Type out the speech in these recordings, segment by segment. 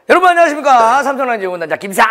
여러분 안녕하십니까. 삼성라이온즈 응원단장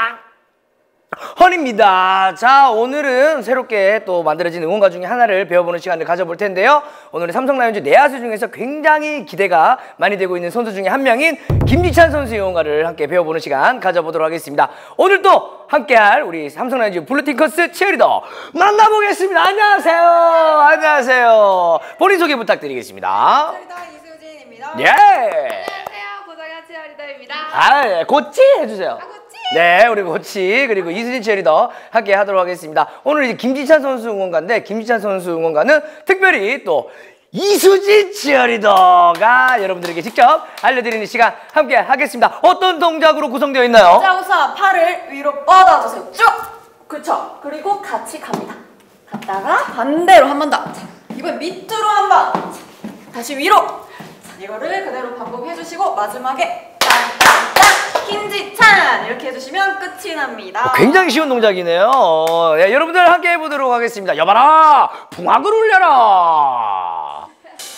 김상헌입니다. 자, 오늘은 새롭게 또 만들어진 응원가 중에 하나를 배워보는 시간을 가져볼 텐데요. 오늘은 삼성라이온즈 내야수 중에서 굉장히 기대가 많이 되고 있는 선수 중에 한 명인 김지찬 선수의 응원가를 함께 배워보는 시간 가져보도록 하겠습니다. 오늘 또 함께할 우리 삼성라이온즈 블루팅커스 치어리더 만나보겠습니다. 안녕하세요. 안녕하세요. 본인 소개 부탁드리겠습니다. 치어리더 이수진입니다. 예. 안녕하세요. 고정현 치어리더입니다. 아, 고치 해주세요. 고치! 네, 우리 고치 그리고 이수진 치어리더 함께 하도록 하겠습니다. 오늘 이제 김지찬 선수 응원가인데 김지찬 선수 응원가는 특별히 또 이수진 치어리더가 여러분들에게 직접 알려드리는 시간 함께 하겠습니다. 어떤 동작으로 구성되어 있나요? 자, 우선 팔을 위로 뻗어주세요. 쭉! 그렇죠. 그리고 같이 갑니다. 갔다가 반대로 한 번 더. 자, 이번 밑으로 한 번. 다시 위로. 자, 이거를 그대로 반복해주시고 마지막에 짠짠짠 김지찬 이렇게 해주시면 끝이 납니다. 굉장히 쉬운 동작이네요. 예, 여러분들 함께 해보도록 하겠습니다. 여봐라, 풍악을 울려라.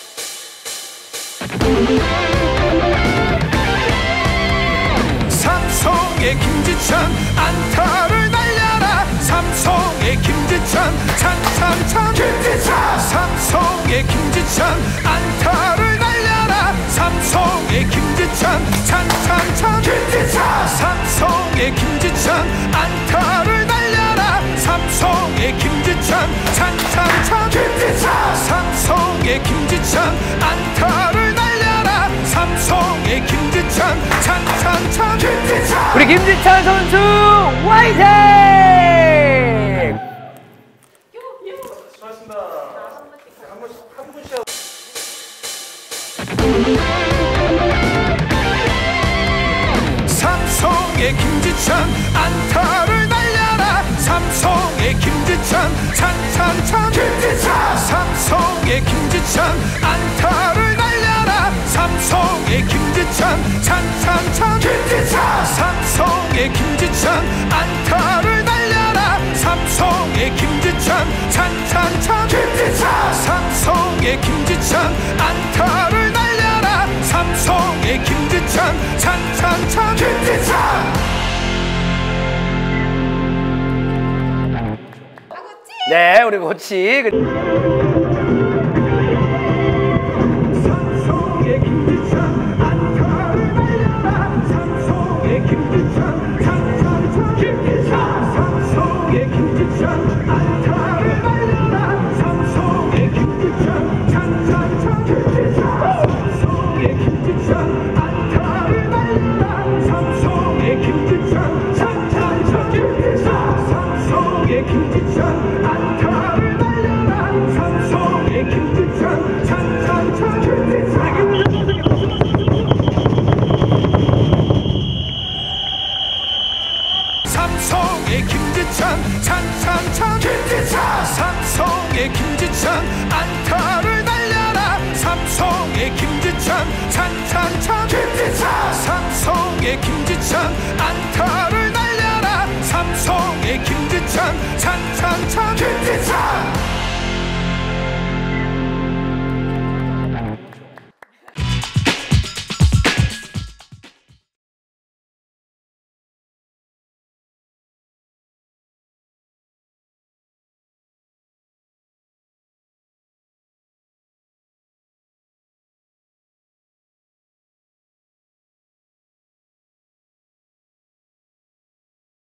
삼성의 김지찬 안타를 날려라. 삼성의 김지찬 찬찬찬 김지찬. 삼성의 김지찬 안타를 날려라. 삼성의 김지찬 찬찬찬 김지찬. 삼성의 김지찬 안타를 날려라. 삼성의 김지찬 찬찬찬 김지찬. 삼성의 김지찬 안타를 날려라. 삼성의 김지찬 찬찬찬 김지찬. 우리 김지찬 선수 화이팅! 수고하셨습니다. 한 분씩 삼성의 김지찬 안타를 날려라. 삼성의 김지찬 찬찬찬 김지찬. 삼성의 김지찬 안타를 날려라. 삼성의 김지찬 찬찬찬 김지찬. 삼성의 김지찬 안타를 날려라. 삼성의 김지찬 찬찬찬 김지찬. 삼성의 김지찬 안타를 날려라. 삼성의 김지찬 찬찬찬 김지찬. 네, 우리 고치 삼성의 김지찬 안타를 날려라. 삼성의 김지찬 찬찬찬 김지찬. 삼성의 김지찬 안타를 날려라. 삼성의 김지찬 찬찬찬 김지찬. 삼성의 김지찬 안타를 날려라. 삼성의 김지찬 찬찬찬 김지찬. 삼성의 김지찬 안타를 날려라. 삼성의 김지찬 찬찬찬 김지찬. 삼성의 김지찬 찬찬찬 김지찬. 삼성의 김지찬 안타를 날려라. 삼성의 김지찬 찬찬찬 김지찬. 삼성의 김지찬 안타를 날려라. 삼성의 김지찬 찬찬찬 김지찬.